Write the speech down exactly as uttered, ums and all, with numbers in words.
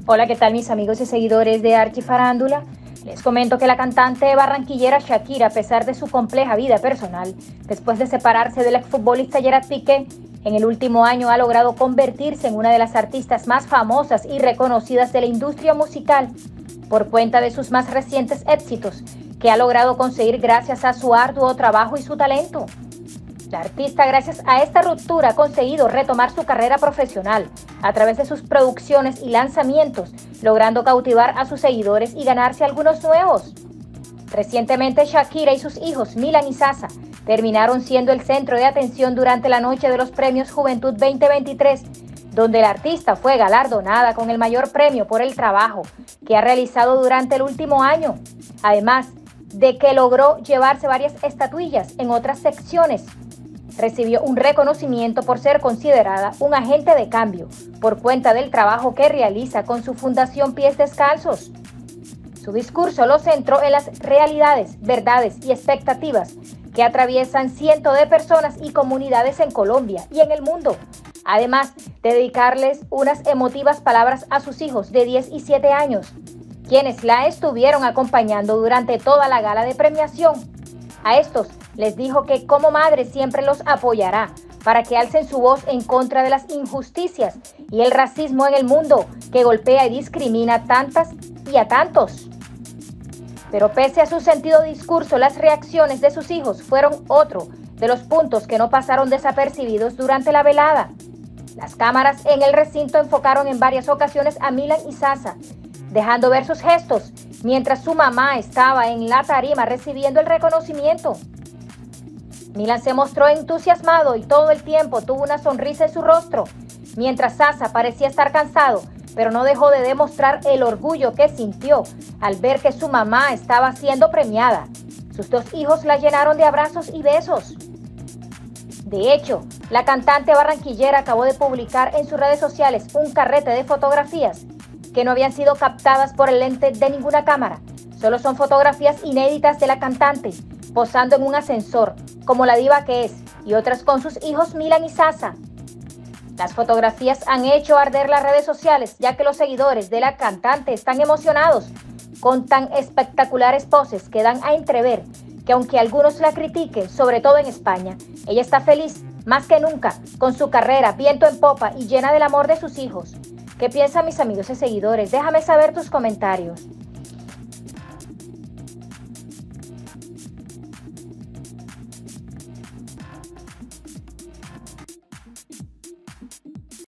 Hola, ¿qué tal mis amigos y seguidores de Archifarándula? Les comento que la cantante barranquillera Shakira, a pesar de su compleja vida personal, después de separarse del exfutbolista Gerard Piqué, en el último año ha logrado convertirse en una de las artistas más famosas y reconocidas de la industria musical por cuenta de sus más recientes éxitos, que ha logrado conseguir gracias a su arduo trabajo y su talento. La artista, gracias a esta ruptura, ha conseguido retomar su carrera profesional a través de sus producciones y lanzamientos, logrando cautivar a sus seguidores y ganarse algunos nuevos. Recientemente, Shakira y sus hijos, Milan y Sasa, terminaron siendo el centro de atención durante la noche de los Premios Juventud veinte veintitrés, donde la artista fue galardonada con el mayor premio por el trabajo que ha realizado durante el último año, además de que logró llevarse varias estatuillas en otras secciones. Recibió un reconocimiento por ser considerada un agente de cambio por cuenta del trabajo que realiza con su fundación Pies Descalzos. Su discurso lo centró en las realidades, verdades y expectativas que atraviesan cientos de personas y comunidades en Colombia y en el mundo, además de dedicarles unas emotivas palabras a sus hijos de diez y siete años, quienes la estuvieron acompañando durante toda la gala de premiación. A estos les dijo que como madre siempre los apoyará para que alcen su voz en contra de las injusticias y el racismo en el mundo que golpea y discrimina a tantas y a tantos. Pero pese a su sentido discurso, las reacciones de sus hijos fueron otro de los puntos que no pasaron desapercibidos durante la velada. Las cámaras en el recinto enfocaron en varias ocasiones a Milan y Sasa, dejando ver sus gestos mientras su mamá estaba en la tarima recibiendo el reconocimiento. Milan se mostró entusiasmado y todo el tiempo tuvo una sonrisa en su rostro, mientras Sasa parecía estar cansado, pero no dejó de demostrar el orgullo que sintió al ver que su mamá estaba siendo premiada. Sus dos hijos la llenaron de abrazos y besos. De hecho, la cantante barranquillera acabó de publicar en sus redes sociales un carrete de fotografías que no habían sido captadas por el lente de ninguna cámara. Solo son fotografías inéditas de la cantante, posando en un ascensor, como la diva que es, y otras con sus hijos Milan y Sasa. Las fotografías han hecho arder las redes sociales, ya que los seguidores de la cantante están emocionados con tan espectaculares poses que dan a entrever que aunque algunos la critiquen, sobre todo en España, ella está feliz, más que nunca, con su carrera viento en popa y llena del amor de sus hijos. ¿Qué piensan mis amigos y seguidores? Déjame saber tus comentarios.